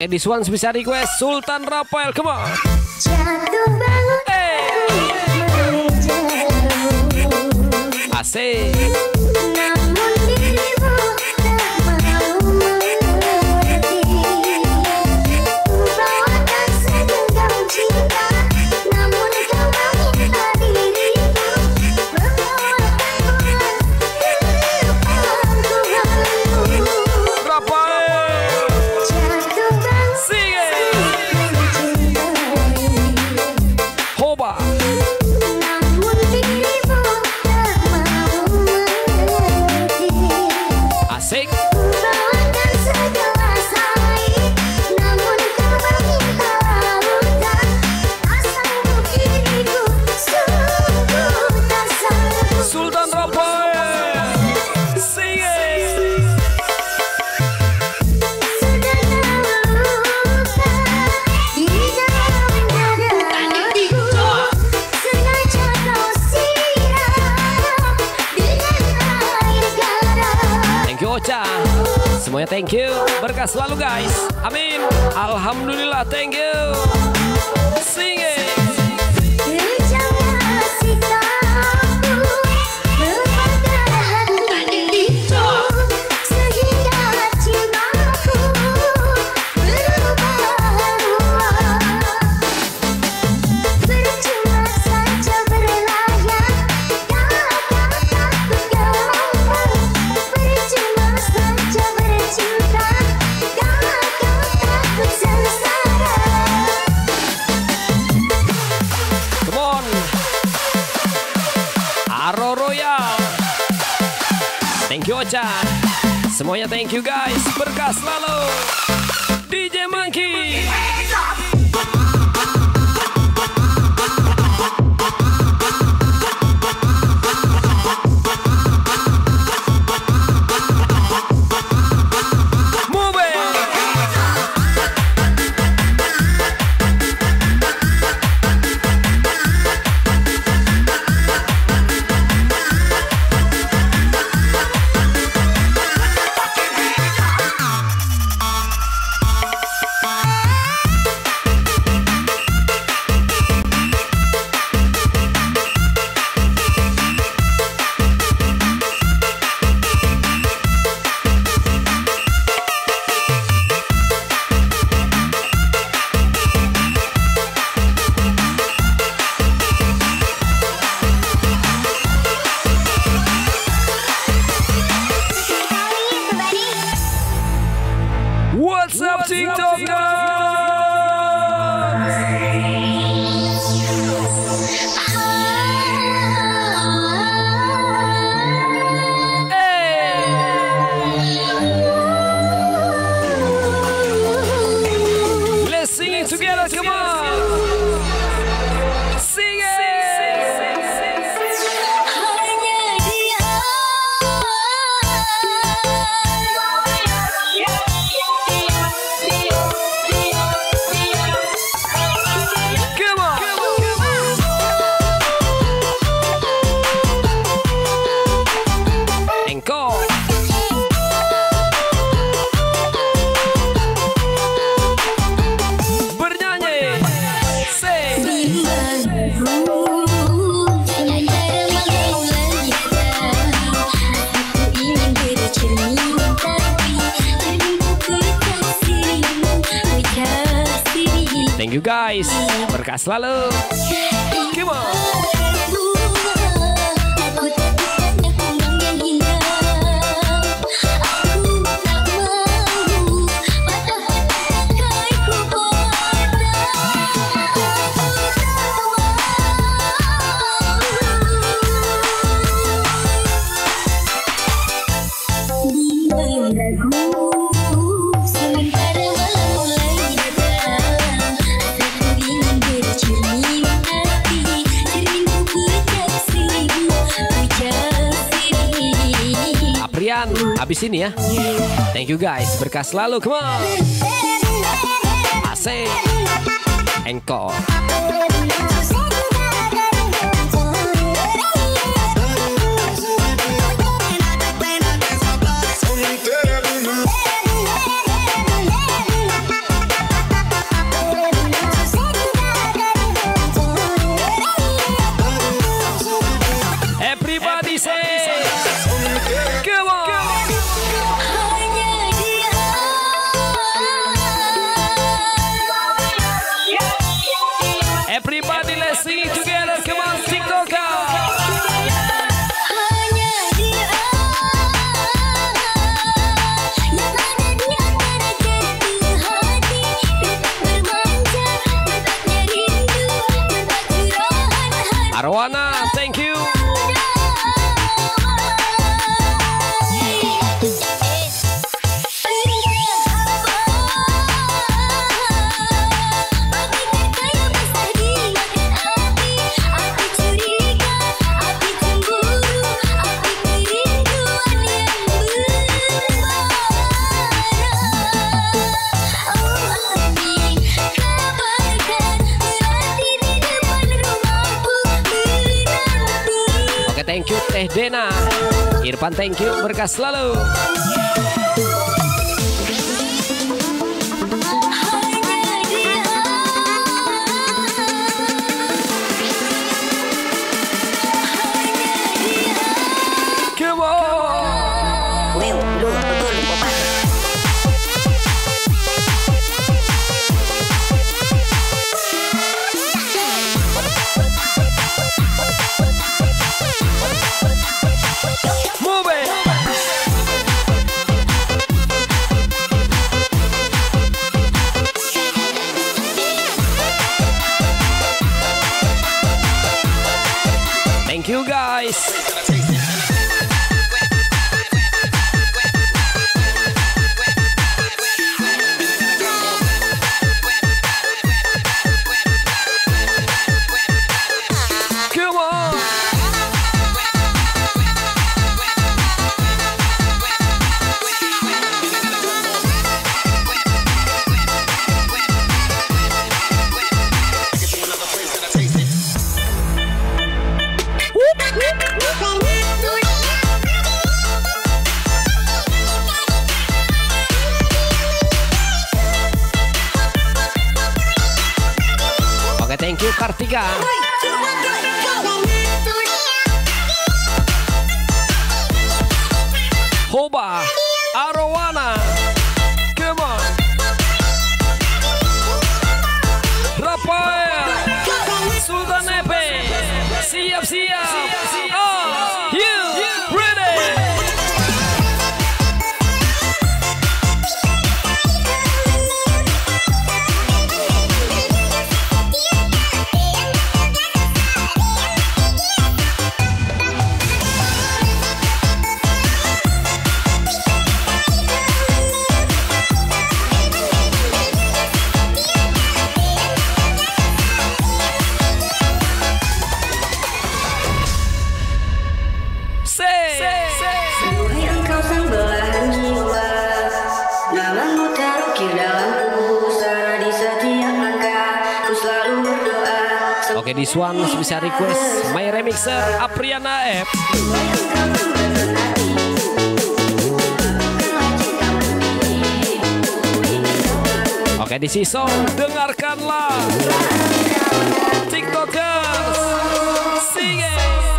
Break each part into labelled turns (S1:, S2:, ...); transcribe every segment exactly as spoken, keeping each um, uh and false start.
S1: Edis One bisa request Sultan Rafael, come on.
S2: Jatuh bangun,
S1: Hey. Asik.
S2: namun dirimu tak mau mengerti. Ku bawakan segenggam cinta, namun kau meminta dirimu membawakan kehidupanku.
S1: Rafael.
S2: Jatuh bangun,
S1: Sing it.
S2: mencintai,
S1: Hoba.
S2: namun dirimu tak mau mengerti.
S1: Asik.
S2: Bawakan segelas air, namun kau meminta lautan. Asalmu diriku sungguh tak sanggup.
S1: Sultan Rafael. Sing it.
S2: Sudah terluka di dalam dadaku, sengaja kau siram dengan air garam.
S1: Thank you Ocha. Semuanya thank you. Berkah selalu guys. Amin. Alhamdulillah, thank you. Sing it.
S2: Jangan kasih tahu lupakan hatiku, sehingga cintaku berubah ruang. Percuma saja berlayar, kau takut gelombang. Percuma saja bercinta, kau takut sengsara.
S1: Come on. Aro Royal. Thank you Ocha. Semuanya thank you guys. Berkah selalu. D J Monkey. Move it. What's up TikTok Hey. Let's sing it together, come on. Sing it.
S2: Hanya dia.
S1: Come on. Encore. Bernyanyi. Say. Thank you guys. Berkah selalu. Come on. Aprian, habis ini ya. Thank you guys. Berkah selalu. Come on. Asik. Encore. thank you Teh Dena. Irfan thank you, berkah selalu. Come on.
S3: Will, lu betul Bapak.
S1: Move it. Thank you guys. Come on. Oke, thank you Kartika. Hoba, Arowana, come on. Rafael, Sultan Epe, siap-siap. Are you ready?
S3: Sembunyi engkau sang belahan jiwa, namamu terukir dalam tubuh, sana di setiap langkah, ku selalu berdoa.
S1: Oke, this one bisa request my remixer Apriana F. Oke, di sisong dengarkanlah TikTokers sing it.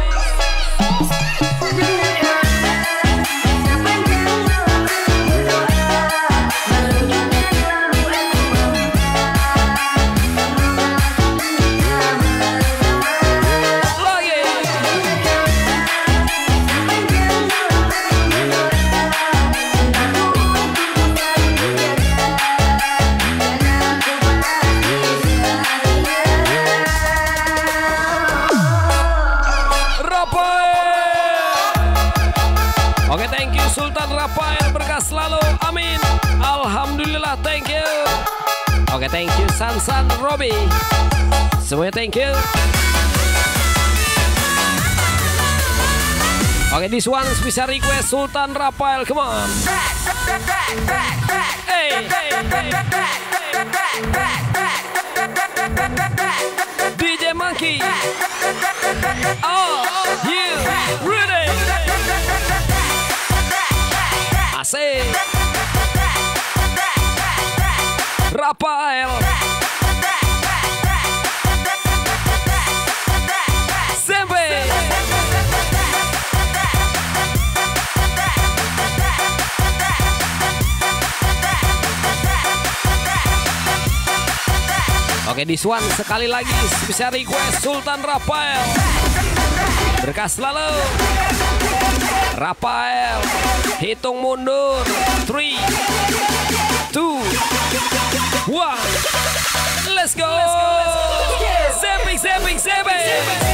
S1: Oke, thank you Sultan Rafael, berkah selalu, amin. Alhamdulillah, thank you. Oke, thank you Sansan Robi, semuanya thank you. Oke, this one bisa request Sultan Rafael, come on. Hey, D J Monkey, oh, you ready? Asik. Rafael. Sembe. Oke, this one sekali lagi bisa request Sultan Rafael. Berkah selalu. Rafael, hitung mundur. three, two, one, let's go. Zapping, zapping, zapping.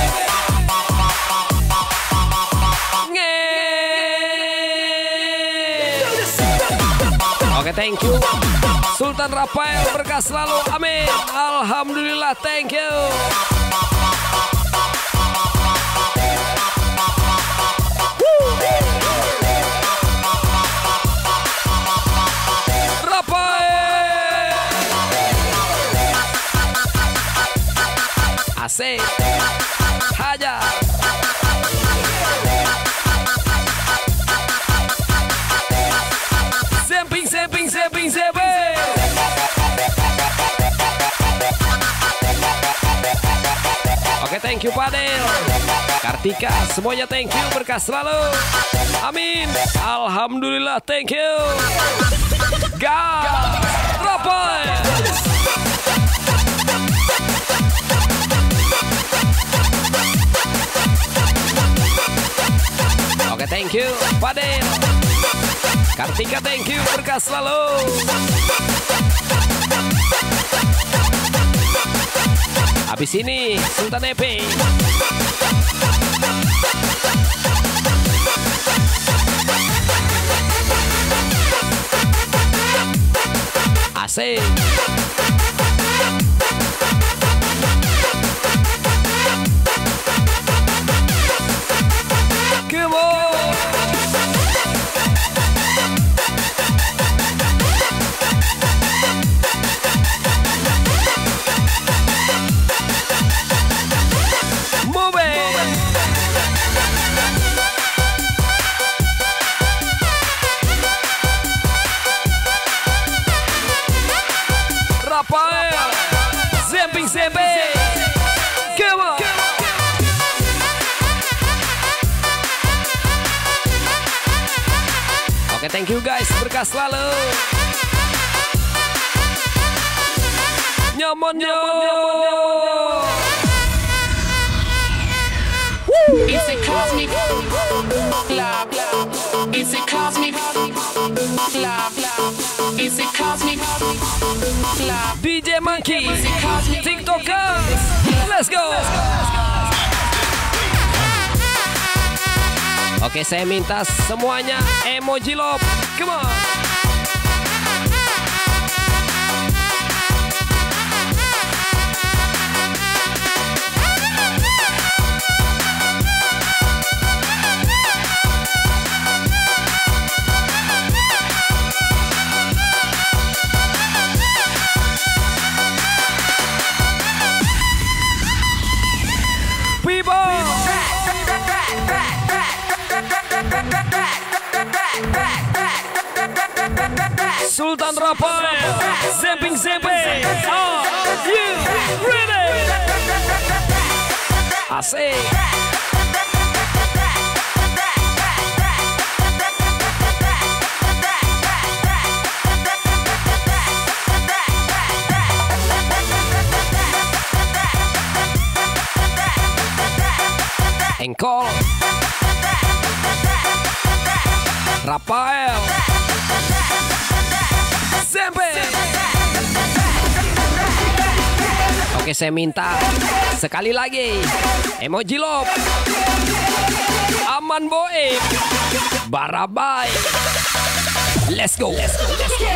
S1: Oke, thank you Sultan Rafael, berkah selalu, amin. Alhamdulillah, thank you. Asik, hajar. thank you Padel. Kartika, semuanya thank you, berkah selalu. Amin. Alhamdulillah, thank you. Gas Rafael. Oke, thank you Padel. Kartika, thank you, berkah selalu. Habis ini Sultan E P. Asik. Come on. Oke, thank you guys, berkah selalu. Nyaman, nyaman, nyaman.
S4: It's a cosmic love. It's a cosmic love. It's a cosmic love.
S1: D J Monkey, TikTokers, let's go. Oke, saya minta semuanya emoji love. Come on. Sultan Rafael, Zemping Zemping, are you ready? Asik. Engkol Rafael Zempe. Oke, saya minta sekali lagi emoji love. Aman Boim, Barabai. Let's go. Let's go. Let's go.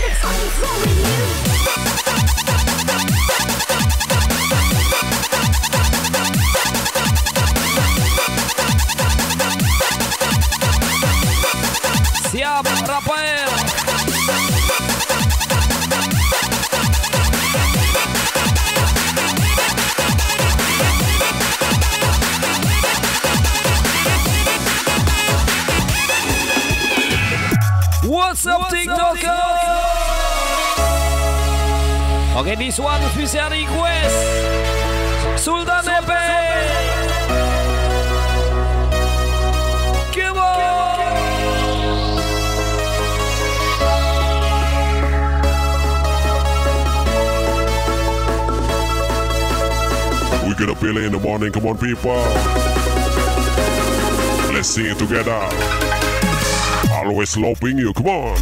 S1: Siap, Rafael. What's up, TikToker? Oke, okay, this one special request Sultan E P. Come on.
S5: We get up early in the morning, come on people. Let's sing it together. Always loving you, come on.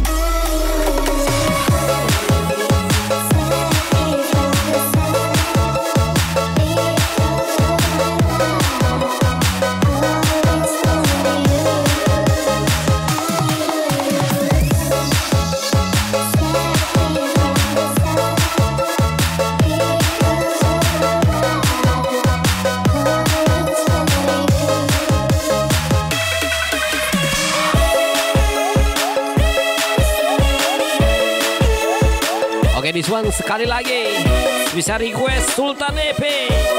S1: Oke, this one sekali lagi bisa request Sultan E P.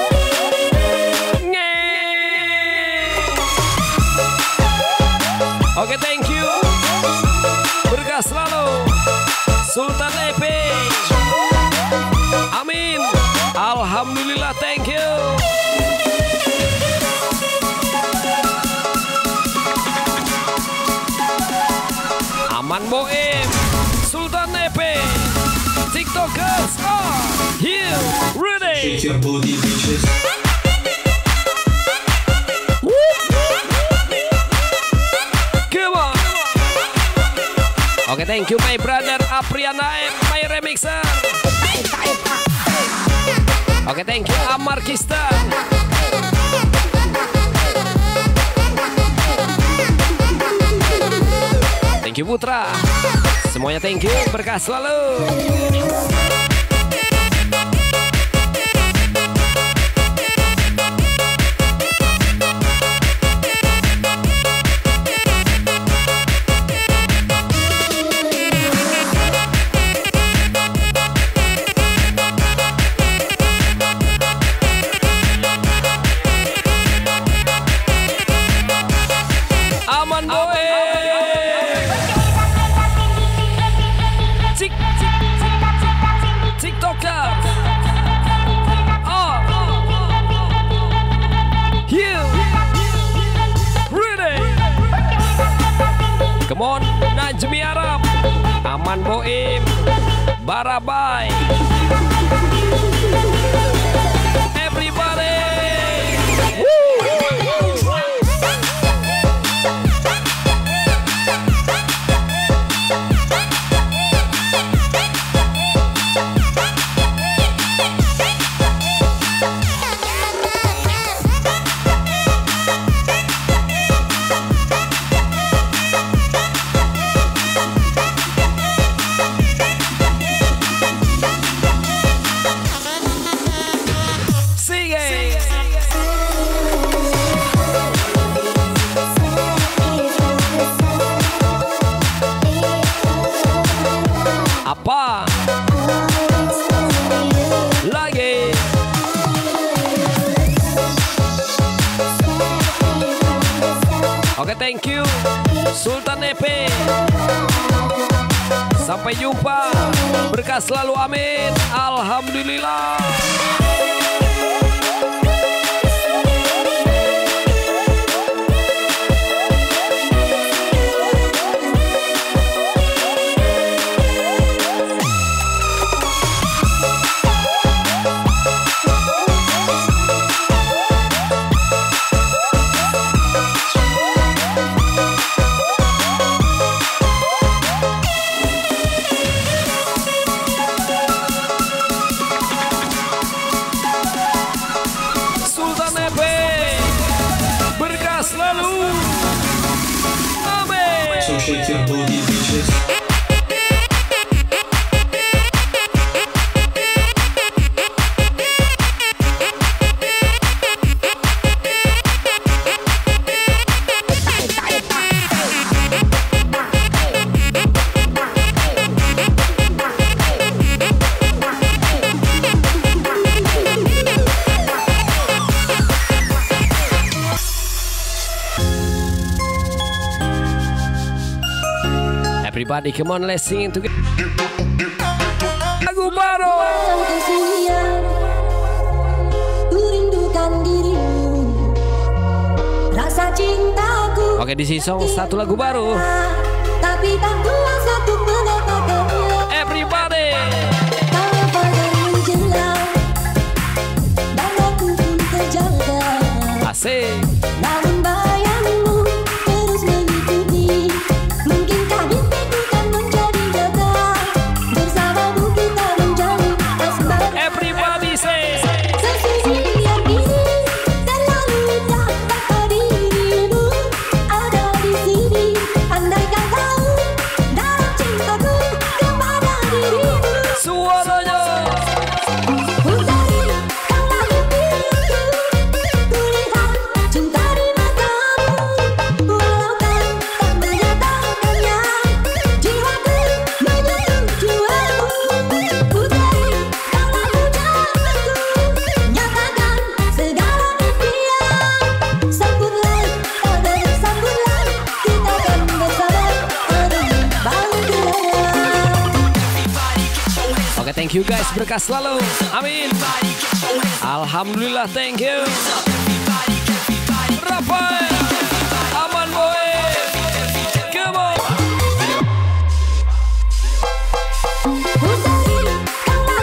S1: Oke, thank you. Berkah selalu Sultan E P. Amin. Alhamdulillah, thank you. Girls are here, ready.
S6: Shake your booty, bitches.
S1: Come on. Oke, okay, thank you my brother Apriana M, my remixer. Oke, okay, thank you Amar Kista. Thank you Putra. Semuanya thank you, berkah selalu. Aman boy. Tik TikToker. Oh. Here. Ready. Come on, Najmi Arab. Aman Boim. Barabai. Everybody. Apa lagi? Oke, okay, thank you Sultan E P. Sampai jumpa, berkah selalu, amin. Alhamdulillah.
S6: So shake your booty, bitches.
S1: Everybody, come on, let's sing together. Lagu baru.
S2: Rasa cintaku.
S1: Oke, di song satu lagu baru.
S2: Tapi tak kuasa untuk mengatakannya.
S1: Everybody.
S2: Kalau padamu jelas dan aku pun terjaga.
S1: Asik.
S2: Namun bayangmu terus mengikuti. Mungkinkah mimpiku kan menjadi nyata. Bersamamu kita menjadi asmara.
S1: Everybody say.
S2: Sesungguhnya ini terlalu indah tanpa dirimu ada di sini. Andaikan tahu dalam cintaku kepada dirimu.
S1: Suaranya.
S2: Putari tanpa mimpiku, kulihat cinta di matamu. Walau kan tak menyatakannya, jiwaku menyetujuimu. Putari tanpa ucapanku, nyatakan segala impian. Sambutlah, pada sambutlah, kita akan bersama pada bahagia.
S1: Oke, thank you guys, berkah selalu, amin. Alhamdulillah, thank you. Rafael, aman boy, come on.
S2: Putari tanpa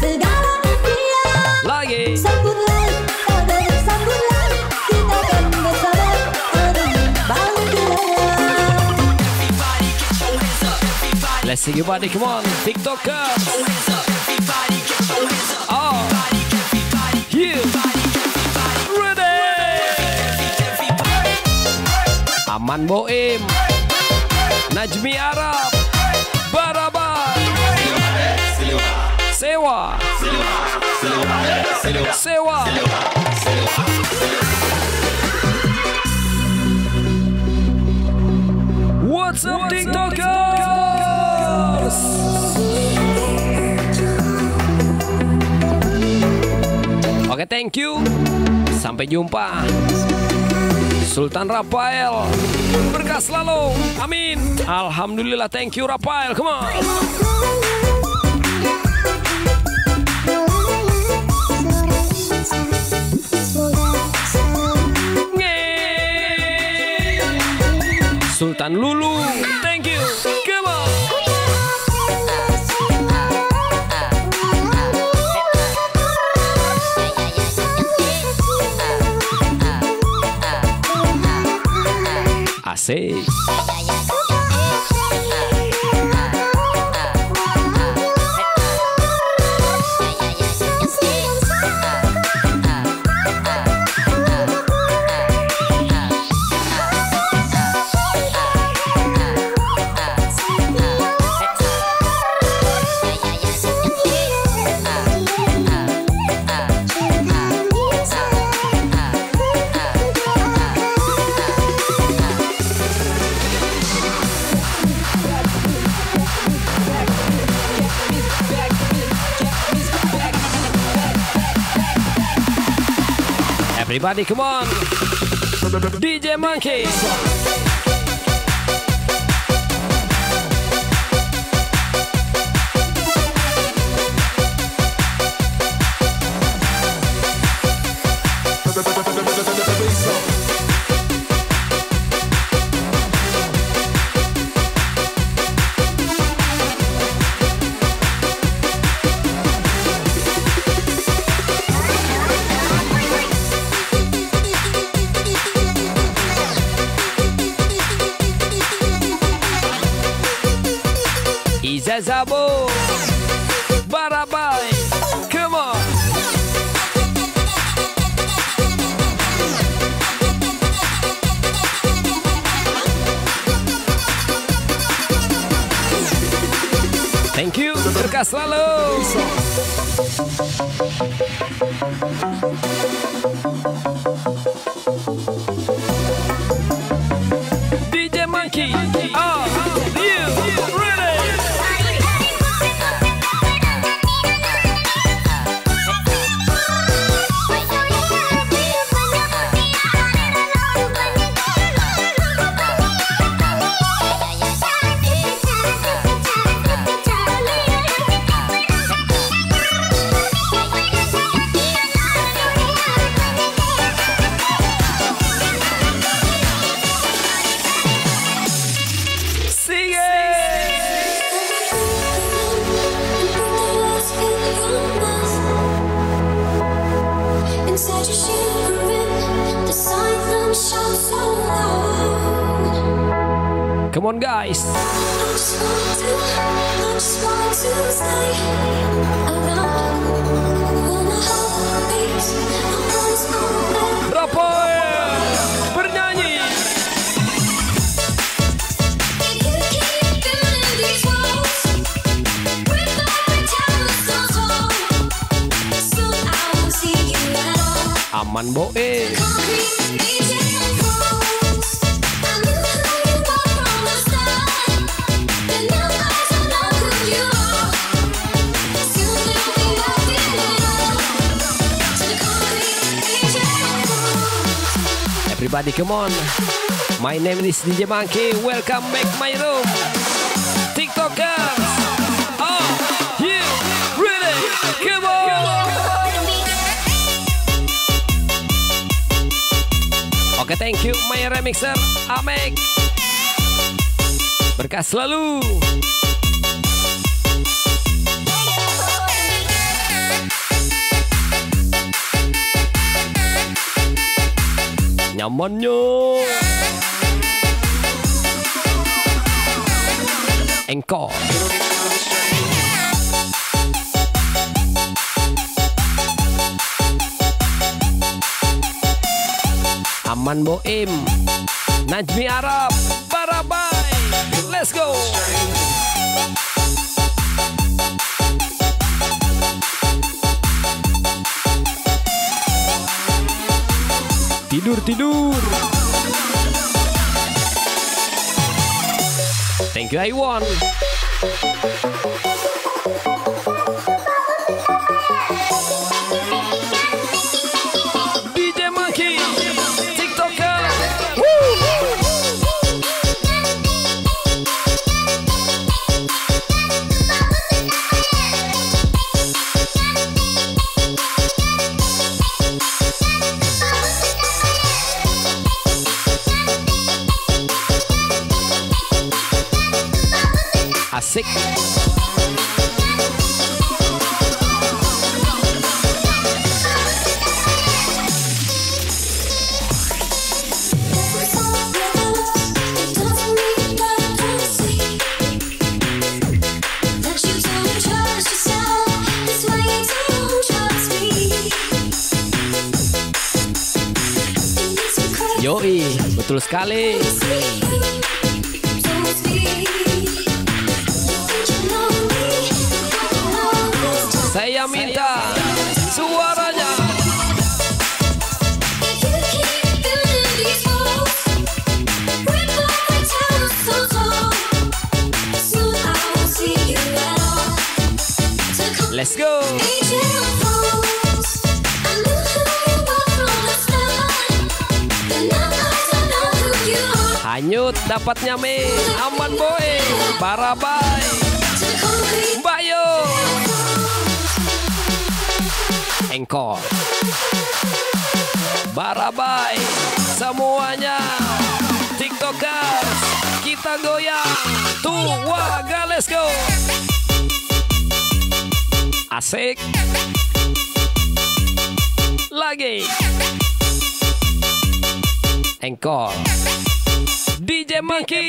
S2: segala impian.
S1: Lagi.
S2: Sambutlah, oh sambutlah, kita akan bersama balik
S1: Let's sing your body, come on, TikTokers. Oh, you ready? Aman Boim, Najmi Arab, Barabai, Sewa, Sewa. What's up, TikTokers? Oke, thank you. Sampai jumpa. Sultan Rafael, berkah selalu. Amin. Alhamdulillah, thank you Rafael. Come on. Sultan Lulu, thank you. Come on. Asik. Everybody, come on. D J Monkey. Zabo, Barabai, come on. Thank you, berkah selalu. D J Monkey, oh, you ready? Come on, guys. Rafael bernyanyi. Aman Boe. Everybody come on. My name is D J Monkey. Welcome back my room. TikTokers. Oh, you ready? Come on. Oke, thank you my remixer Amek. Berkah selalu. Amonyo. Engkau. Aman Boim, Najmi Arab, Barabai, let's go. Tidur tidur. Thank you Iwan. D J Monkey, TikToker. Woo! Asik. Yoi, betul sekali. Saya minta suaranya. Let's go. Hanyut dapatnya me. Aman boy. Barabai. Bayo. Engkau. Barabai. Semuanya. TikTokers. Kita goyang. Tuh warga let's go. Asik. Lagi. Engkau. D J Monkey.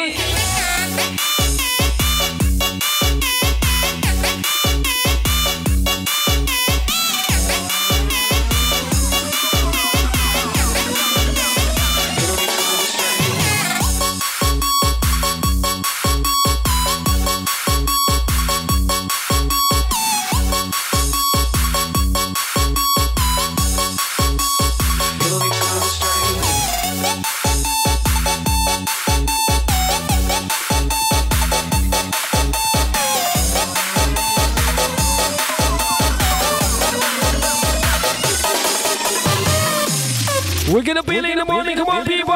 S1: We're gonna be late in the morning, come on people!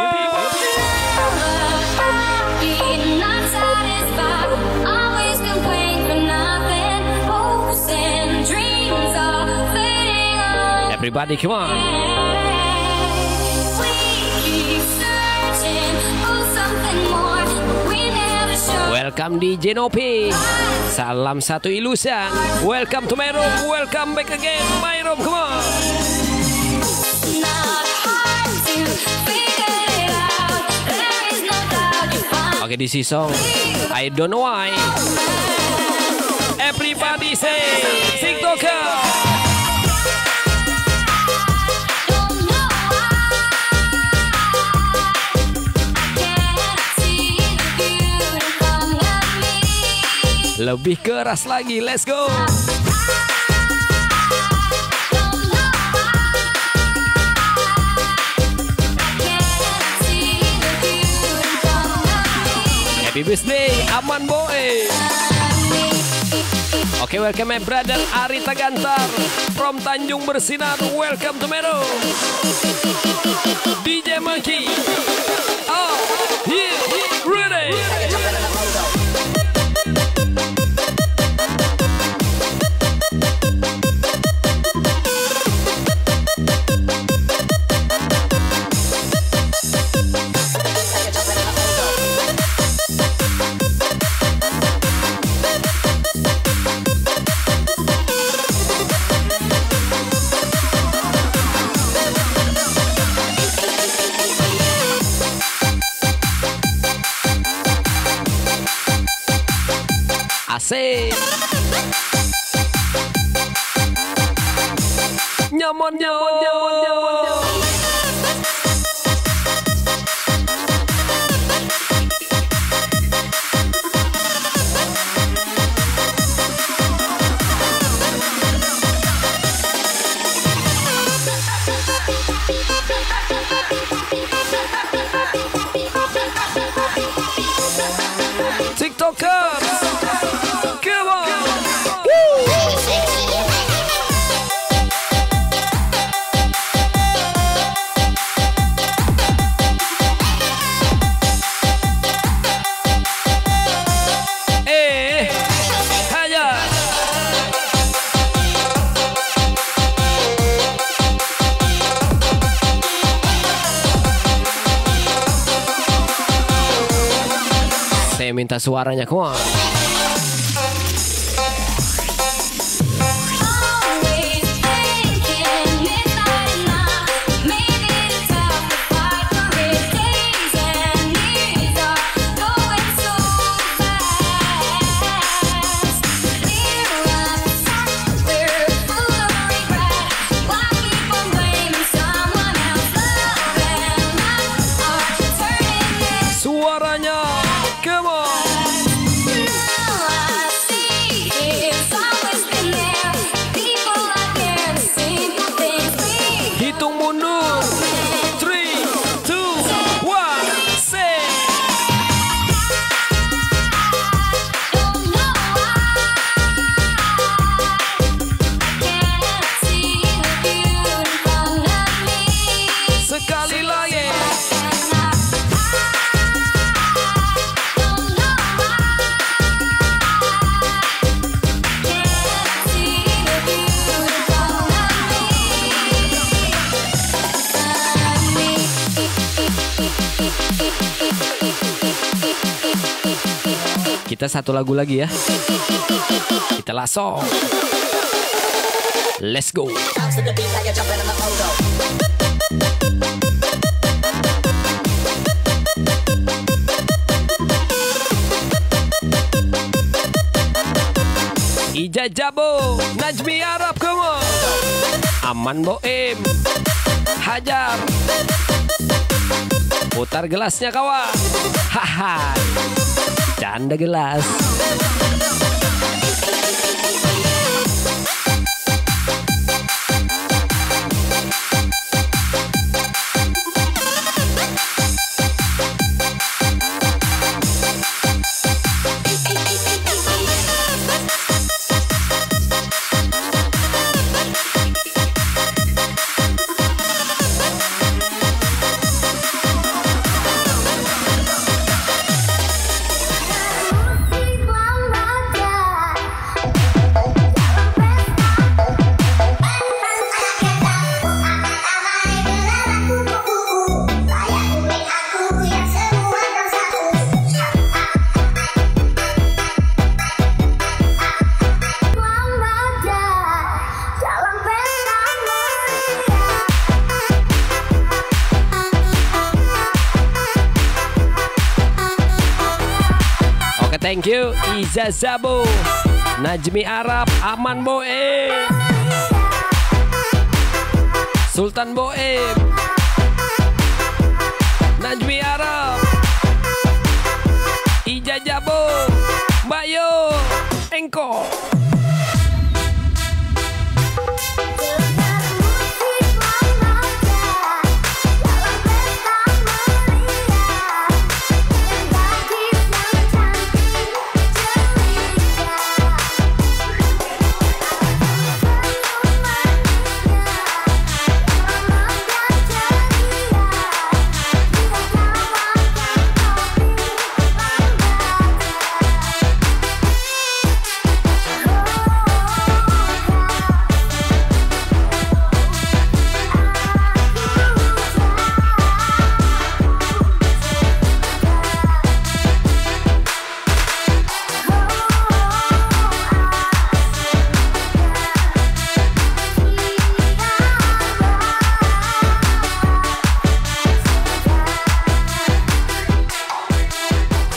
S1: Everybody come on! Welcome di Genopi. Salam satu ilusan. Welcome to my room, welcome back again, my room, come on! Okay, this is song I don't know why. Everybody say TikToker. Lebih keras lagi, let's go. Happy birthday, Aman Boy. Oke, okay, welcome my brother Arita Gantar from Tanjung Bersinar. Welcome to Meru. D J Monkey. Oh, yeah, ready. nyamonnya. TikTokers, come on. Eh, aja. Saya minta suaranya, come on. Suaranya, come on. Hitung mundur. Three, two, one, say. Sekali lagi. Kita satu lagu lagi ya. Kita langsung. Let's go. Ija Jabo, Najmi Arab, come on. Aman Boim, Hajar. Putar gelasnya kawan. Haha. Canda gelas. Thank you Iza Zabo, Najmi Arab, Aman Boem, Sultan Boem, Najmi Arab, Ija Jabo, Mbak Yo, Engko.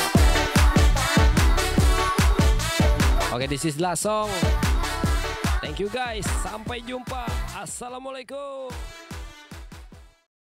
S1: Okay, this is last song. Thank Thank you guys. Sampai jumpa. Assalamualaikum.